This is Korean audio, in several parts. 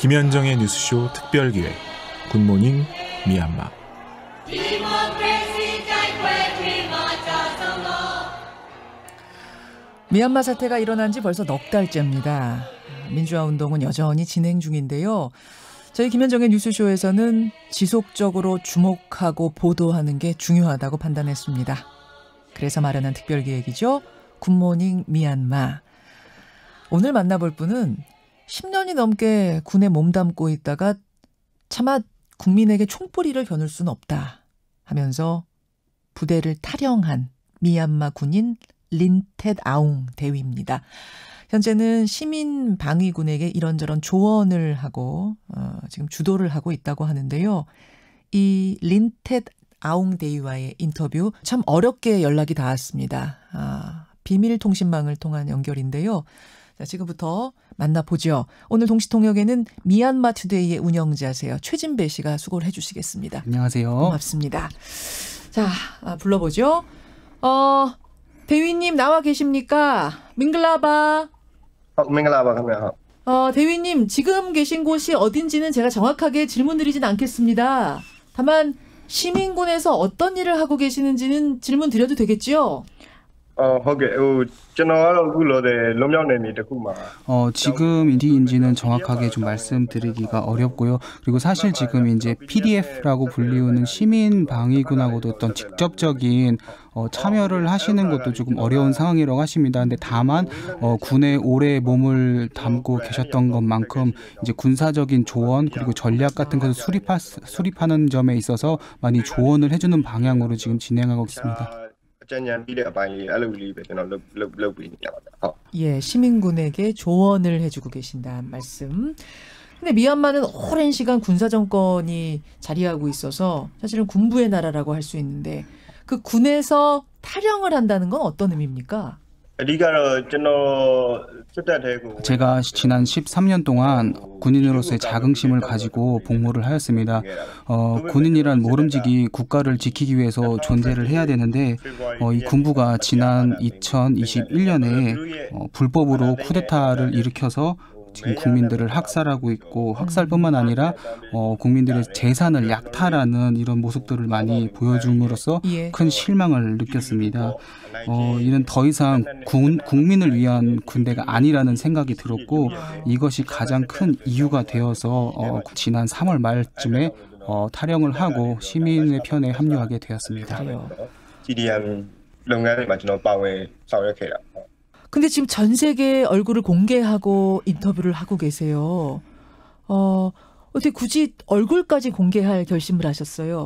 김현정의 뉴스쇼 특별기획 굿모닝 미얀마. 미얀마 사태가 일어난 지 벌써 넉 달째입니다. 민주화 운동은 여전히 진행 중인데요. 저희 김현정의 뉴스쇼에서는 지속적으로 주목하고 보도하는 게 중요하다고 판단했습니다. 그래서 마련한 특별기획이죠. 굿모닝 미얀마. 오늘 만나볼 분은 10년이 넘게 군에 몸담고 있다가 차마 국민에게 총뿌리를 겨눌 수는 없다 하면서 부대를 탈영한 미얀마 군인 린텟 아웅 대위입니다. 현재는 시민 방위군에게 이런저런 조언을 하고 지금 주도를 하고 있다고 하는데요. 이 린텟 아웅 대위와의 인터뷰 참 어렵게 연락이 닿았습니다. 비밀통신망을 통한 연결인데요. 자, 지금부터 만나보죠. 오늘 동시통역에는 미얀마 투데이의 운영자세요. 최진배 씨가 수고를 해주시겠습니다. 안녕하세요. 고맙습니다. 자, 불러보죠. 대위님 나와 계십니까? 밍글라바. 밍글라바. 대위님 지금 계신 곳이 어딘지는 제가 정확하게 질문드리진 않겠습니다. 다만 시민군에서 어떤 일을 하고 계시는지는 질문 드려도 되겠죠? 지금 어디인지는 정확하게 좀 말씀드리기가 어렵고요. 그리고 사실 지금 이제 PDF라고 불리우는 시민 방위군하고도 어떤 직접적인 참여를 하시는 것도 조금 어려운 상황이라고 하십니다. 근데 다만 군에 오래 몸을 담고 계셨던 것만큼 이제 군사적인 조언 그리고 전략 같은 것을 수립하는 점에 있어서 많이 조언을 해주는 방향으로 지금 진행하고 있습니다. 예, 시민군에게 조언을 해주고 계신다는 말씀. 근데 미얀마는 오랜 시간 군사 정권이 자리하고 있어서 사실은 군부의 나라라고 할 수 있는데 그 군에서 탈영을 한다는 건 어떤 의미입니까? 제가 지난 13년 동안 군인으로서의 자긍심을 가지고 복무를 하였습니다. 군인이란 모름지기 국가를 지키기 위해서 존재를 해야 되는데 이 군부가 지난 2021년에 불법으로 쿠데타를 일으켜서 지금 국민들을 학살하고 있고 학살뿐만 아니라 국민들의 재산을 약탈하는 이런 모습들을 많이 보여줌으로써 큰 실망을 느꼈습니다. 이는 더 이상 국민을 위한 군대가 아니라는 생각이 들었고 이것이 가장 큰 이유가 되어서 지난 3월 말쯤에 탈영을 하고 시민의 편에 합류하게 되었습니다. 근데 지금 전 세계에 얼굴을 공개하고 인터뷰를 하고 계세요. 어떻게 굳이 얼굴까지 공개할 결심을 하셨어요?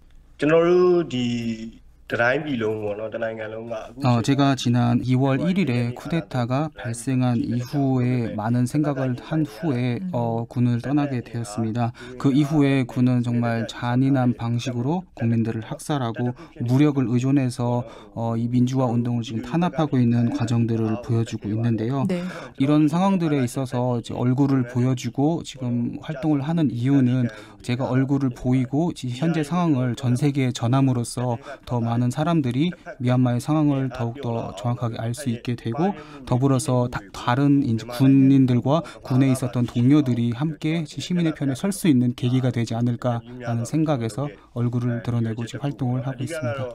제가 지난 2월 1일에 쿠데타가 발생한 이후에 많은 생각을 한 후에 군을 떠나게 되었습니다. 그 이후에 군은 정말 잔인한 방식으로 국민들을 학살하고 무력을 의존해서 이 민주화 운동을 지금 탄압하고 있는 과정들을 보여주고 있는데요. 네. 이런 상황들에 있어서 이제 얼굴을 보여주고 지금 활동을 하는 이유는 제가 얼굴을 보이고 현재 상황을 전 세계에 전함으로써 더 많은 사람들이 미얀마의 상황을 더욱더 정확하게 알 수 있게 되고 더불어서 다른 이제 군인들과 군에 있었던 동료들이 함께 시민의 편에 설 수 있는 계기가 되지 않을까라는 생각에서 얼굴을 드러내고 지금 활동을 하고 있습니다.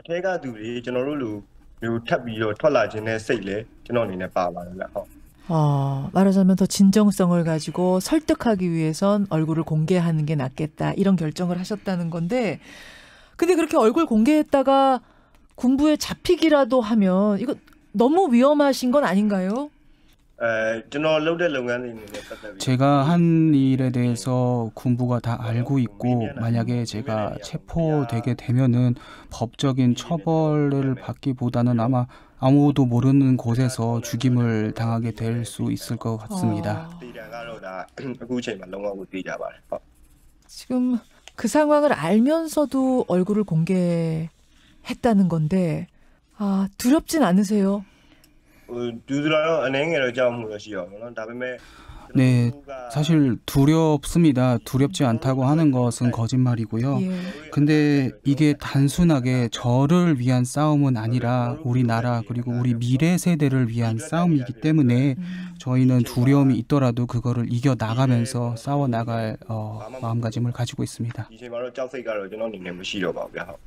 말하자면 더 진정성을 가지고 설득하기 위해선 얼굴을 공개하는 게 낫겠다 이런 결정을 하셨다는 건데 근데 그렇게 얼굴 공개했다가 군부에 잡히기라도 하면 이거 너무 위험하신 건 아닌가요? 제가 한 일에 대해서 군부가 다 알고 있고 만약에 제가 체포되게 되면은 법적인 처벌을 받기보다는 아마 아무도 모르는 곳에서 죽임을 당하게 될 수 있을 것 같습니다. 지금 그 상황을 알면서도 얼굴을 공개했다는 건데 두렵진 않으세요? 네, 사실 두렵습니다. 두렵지 않다고 하는 것은 거짓말이고요. 예. 근데 이게 단순하게 저를 위한 싸움은 아니라 우리나라 그리고 우리 미래 세대를 위한 싸움이기 때문에 저희는 두려움이 있더라도 그거를 이겨 나가면서 싸워 나갈 마음가짐을 가지고 있습니다. ဒီချိန်မှာတော့ကြောက်စိတ်ကတော့ကျွန်တော်အနေနဲ့မရှိတော့ပါဘူးဗျာဟုတ်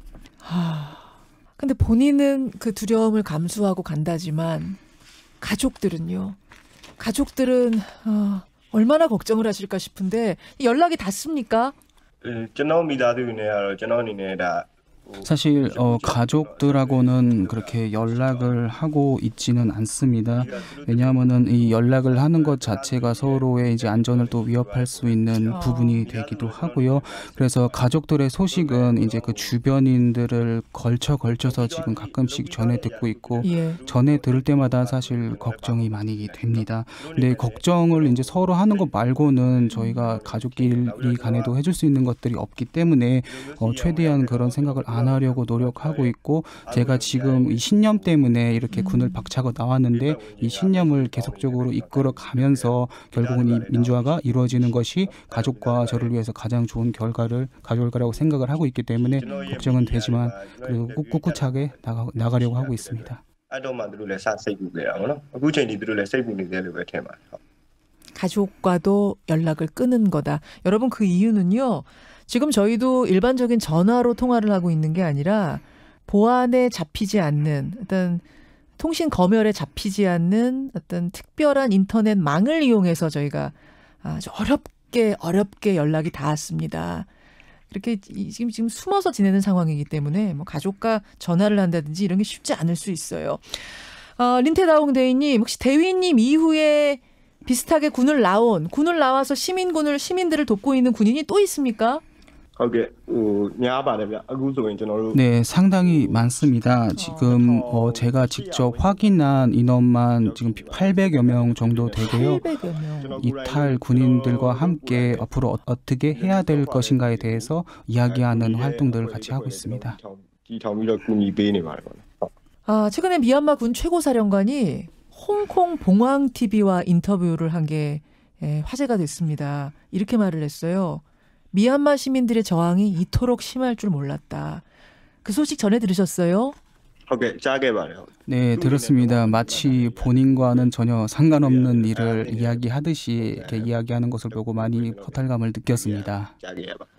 근데 본인은 그 두려움을 감수하고 간다지만 가족들은요. 가족들은 얼마나 걱정을 하실까 싶은데 연락이 닿습니까? ကျွန်တော်မိသားစုတွေနဲ့ကတော့ကျွန်တော်အနေနဲ့ဒါ 사실 가족들하고는 그렇게 연락을 하고 있지는 않습니다. 왜냐하면은 이 연락을 하는 것 자체가 서로의 이제 안전을 또 위협할 수 있는 부분이 되기도 하고요. 그래서 가족들의 소식은 이제 그 주변인들을 걸쳐서 지금 가끔씩 전해 듣고 있고 예. 전해 들을 때마다 사실 걱정이 많이 됩니다. 근데 걱정을 이제 서로 하는 것 말고는 저희가 가족끼리 간에도 해줄 수 있는 것들이 없기 때문에 최대한 그런 생각을 안 하려고 노력하고 있고 제가 지금 이 신념 때문에 이렇게 군을 박차고 나왔는데 이 신념을 계속적으로 이끌어 가면서 결국은 이 민주화가 이루어지는 것이 가족과 저를 위해서 가장 좋은 결과를 가져올 거라고 생각을 하고 있기 때문에 걱정은 되지만 그래도 꿋꿋하게 나가려고 하고 있습니다. အဲ့တော့မှသူတို့လည်းစစိတ်ပူကြတာပေါ့နော်အခုချိန်ဒီသူတို့လည်းစိတ်ပူနေတယ်လို့ပဲထင်ပါတယ်ဟုတ် 가족과도 연락을 끊은 거다. 여러분 그 이유는요. 지금 저희도 일반적인 전화로 통화를 하고 있는 게 아니라 보안에 잡히지 않는 어떤 통신 검열에 잡히지 않는 어떤 특별한 인터넷 망을 이용해서 저희가 아주 어렵게 연락이 닿았습니다. 이렇게 지금 숨어서 지내는 상황이기 때문에 뭐 가족과 전화를 한다든지 이런 게 쉽지 않을 수 있어요. 린테다옹 대위님 혹시 대위님 이후에 비슷하게 군을 나와서 시민들을 돕고 있는 군인이 또 있습니까? ဟုတ်ကဲ့များပါတယ်ဗျအခုဆိုရင်ကျွန်တော်တို့ 네, 상당히 많습니다. 지금 제가 직접 확인한 인원만 지금 800여 명 정도 되고요. 800여 명. 이탈 군인들과 함께 앞으로 어떻게 해야 될 것인가에 대해서 이야기하는 활동들을 같이 하고 있습니다. ကြီးထောင်ပြီးတော့ကူညီပေးနေပါတယ်ပေါ့နော် 최근에 미얀마 군 최고사령관이 홍콩 봉황 TV와 인터뷰를 한 게 화제가 됐습니다. 이렇게 말을 했어요. 미얀마 시민들의 저항이 이토록 심할 줄 몰랐다. 그 소식 전해 들으셨어요? ဟုတ်ကဲ့ကြားခဲ့ပါတယ်ဟုတ် 네, 들었습니다. 마치 본인과는 전혀 상관없는 일을 이야기하듯이 이렇게 이야기하는 것을 보고 많이 허탈감을 느꼈습니다. ကြားခဲ့ရပါ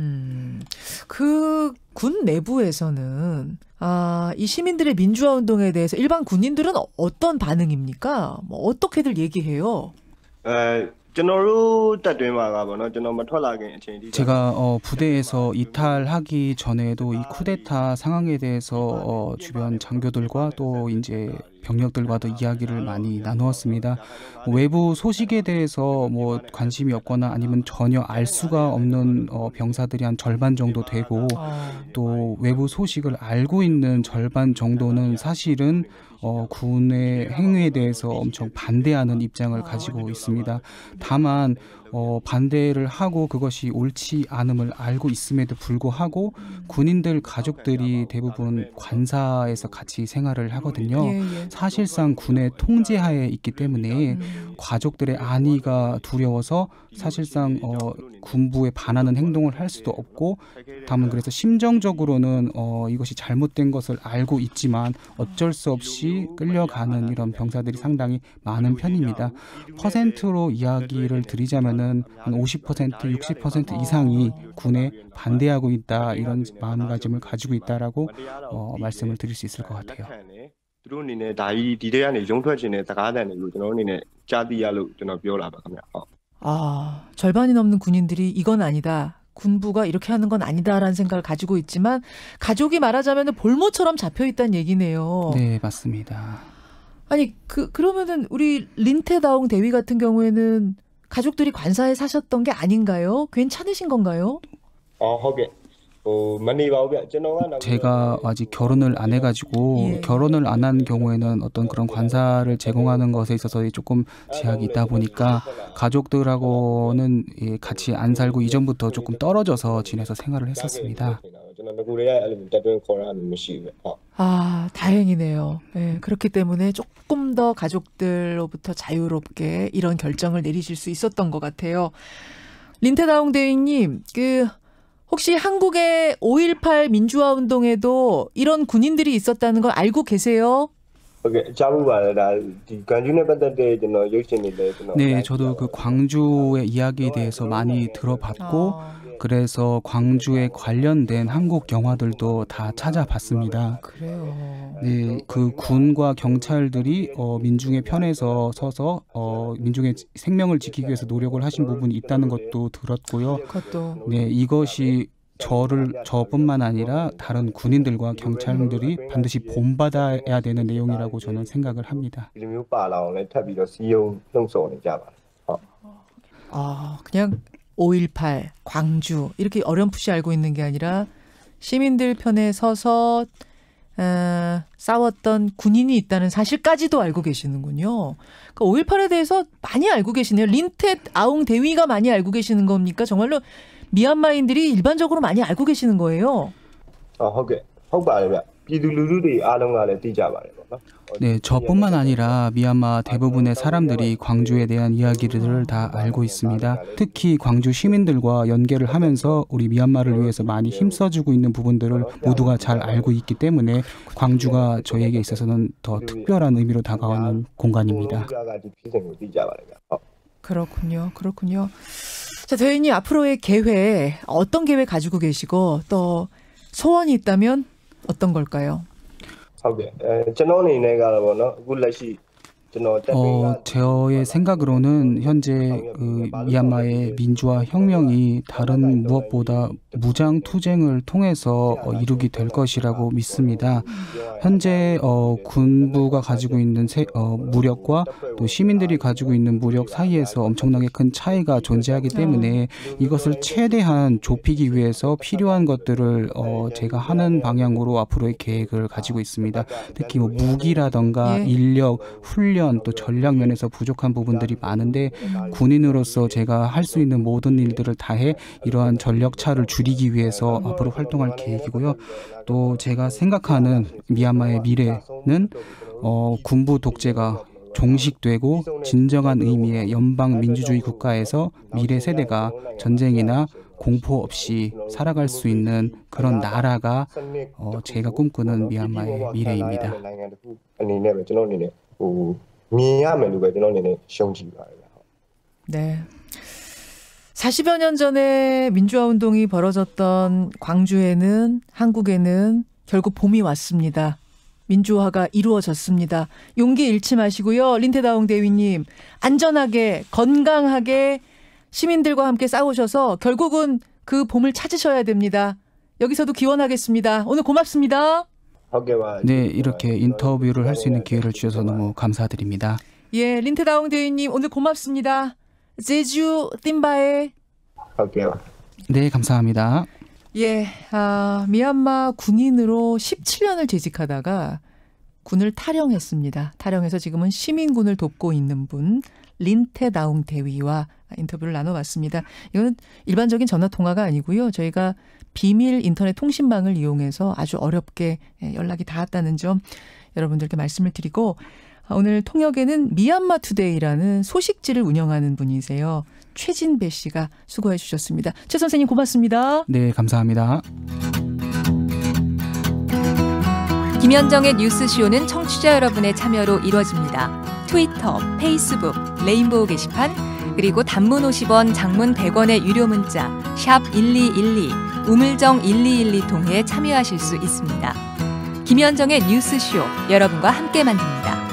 그 군 내부에서는 이 시민들의 민주화 운동에 대해서 일반 군인들은 어떤 반응입니까? 뭐 어떻게들 얘기해요? ကျွန်တော်တို့တပ်တွင်းမှာကပေါ့နော်ကျွန်တော်မထွက်လာခင်အချိန်ထိ 제가 부대에서 이탈하기 전에도 이 쿠데타 상황에 대해서 주변 장교들과 또 이제 병력들과도 이야기를 많이 나누었습니다. 외부 소식에 대해서 뭐 관심이 없거나 아니면 전혀 알 수가 없는 병사들이 한 절반 정도 되고 또 외부 소식을 알고 있는 절반 정도는 사실은 군의 행위에 대해서 엄청 반대하는 입장을 가지고 있습니다. 다만 반대를 하고 그것이 옳지 않음을 알고 있음에도 불구하고 군인들 가족들이 대부분 관사에서 같이 생활을 하거든요. 사실상 군의 통제하에 있기 때문에 가족들의 안위가 두려워서 사실상 군부에 반하는 행동을 할 수도 없고 다만 그래서 심정적으로는 이것이 잘못된 것을 알고 있지만 어쩔 수 없이 끌려가는 이런 병사들이 상당히 많은 편입니다. 퍼센트로 이야기를 드리자면은 한 50%, 60% 이상이 군에 반대하고 있다 이런 마음가짐을 가지고 있다라고 말씀을 드릴 수 있을 것 같아요. သူတို့အနေနဲ့ဒါကြီးဒီထဲကနေရုံထွက်ခြင်းနဲ့စကားတန်တွေကိုကျွန်တော်အနေနဲ့ကြားသိရလို့ကျွန်တော်ပြောလာပါခင်ဗျဟုတ် 절반이 넘는 군인들이 이건 아니다. 군부가 이렇게 하는 건 아니다라는 생각을 가지고 있지만 가족이 말하자면 볼모처럼 잡혀 있다는 얘기네요. 네, 맞습니다. 아니 그러면은 우리 린테다옹 대위 같은 경우에는 가족들이 관사에 사셨던 게 아닌가요? 괜찮으신 건가요? ဟုတ်ကဲ့ 제가 아직 결혼을 안 해가지고 예. 결혼을 안 한 경우에는 어떤 그런 관사를 제공하는 것에 있어서 조금 제약이 있다 보니까 가족들하고는 같이 안 살고 이전부터 조금 떨어져서 지내서 생활을 했었습니다. 아, 다행이네요. 예, 그렇기 때문에 조금 더 가족들로부터 자유롭게 이런 결정을 내리실 수 있었던 것 같아요. 린테다웅 대위님, 혹시 한국의 5.18 민주화 운동에도 이런 군인들이 있었다는 걸 알고 계세요? 네, 저도 그 광주의 이야기에 대해서 많이 들어봤고 그래서 광주에 관련된 한국 영화들도 다 찾아봤습니다. 그래요. 네, 그 군과 경찰들이 민중의 편에서 서서 민중의 생명을 지키기 위해서 노력을 하신 부분이 있다는 것도 들었고요. 그것도. 네, 이것이 저뿐만 아니라 다른 군인들과 경찰들이 반드시 본받아야 되는 내용이라고 저는 생각을 합니다. 그냥 5.18, 광주 이렇게 어렴풋이 알고 있는 게 아니라 시민들 편에 서서 싸웠던 군인이 있다는 사실까지도 알고 계시는군요. 그러니까 5.18에 대해서 많이 알고 계시네요. 린테다웅 대위가 많이 알고 계시는 겁니까? 정말로 미얀마인들이 일반적으로 많이 알고 계시는 거예요. 네, 저뿐만 아니라 미얀마 대부분의 사람들이 광주에 대한 이야기들을 다 알고 있습니다. 특히 광주 시민들과 연계를 하면서 우리 미얀마를 위해서 많이 힘써주고 있는 부분들을 모두가 잘 알고 있기 때문에 광주가 저에게 있어서는 더 특별한 의미로 다가오는 공간입니다. 그렇군요. 자, 대위님 앞으로의 계획, 어떤 계획 가지고 계시고 또 소원이 있다면 어떤 걸까요? 저의 생각으로는 현재 미얀마의 민주화 혁명이 다른 무엇보다 무장 투쟁을 통해서 이루게 될 것이라고 믿습니다. 현재 군부가 가지고 있는 무력과 또 시민들이 가지고 있는 무력 사이에서 엄청나게 큰 차이가 존재하기 때문에 이것을 최대한 좁히기 위해서 필요한 것들을 제가 하는 방향으로 앞으로의 계획을 가지고 있습니다. 특히 무기라던가 인력, 훈련, 또 전략 면에서 부족한 부분들이 많은데 군인으로서 제가 할 수 있는 모든 일들을 다해 이러한 전력 차를 줄이기 위해서 앞으로 활동할 계획이고요. 또 제가 생각하는 미얀마의 미래는 군부 독재가 종식되고 진정한 의미의 연방 민주주의 국가에서 미래 세대가 전쟁이나 공포 없이 살아갈 수 있는 그런 나라가 제가 꿈꾸는 미얀마의 미래입니다. 네. 40여 년 전에 민주화 운동이 벌어졌던 광주에는, 한국에는 결국 봄이 왔습니다. 민주화가 이루어졌습니다. 용기 잃지 마시고요. 린테다웅 대위님, 안전하게 건강하게 시민들과 함께 싸우셔서 결국은 그 봄을 찾으셔야 됩니다. 여기서도 기원하겠습니다. 오늘 고맙습니다. 네, 이렇게 인터뷰를 할 수 있는 기회를 주셔서 너무 감사드립니다. 예, 린테다웅 대위님 오늘 고맙습니다. 제주 띵바에. 네, 감사합니다. 예, 미얀마 군인으로 17년을 재직하다가 군을 탈영했습니다. 탈영해서 지금은 시민군을 돕고 있는 분 린테다웅 대위와 인터뷰를 나눠봤습니다. 이거는 일반적인 전화 통화가 아니고요. 저희가 비밀 인터넷 통신망을 이용해서 아주 어렵게 연락이 닿았다는 점 여러분들께 말씀을 드리고, 오늘 통역에는 미얀마 투데이라는 소식지를 운영하는 분이세요. 최진배 씨가 수고해 주셨습니다. 최 선생님 고맙습니다. 네, 감사합니다. 김현정의 뉴스쇼는 청취자 여러분의 참여로 이루어집니다. 트위터, 페이스북, 레인보우 게시판, 그리고 단문 50원, 장문 100원의 유료 문자 샵 1212, 우물정 1212 통해 참여하실 수 있습니다. 김현정의 뉴스쇼, 여러분과 함께 만듭니다.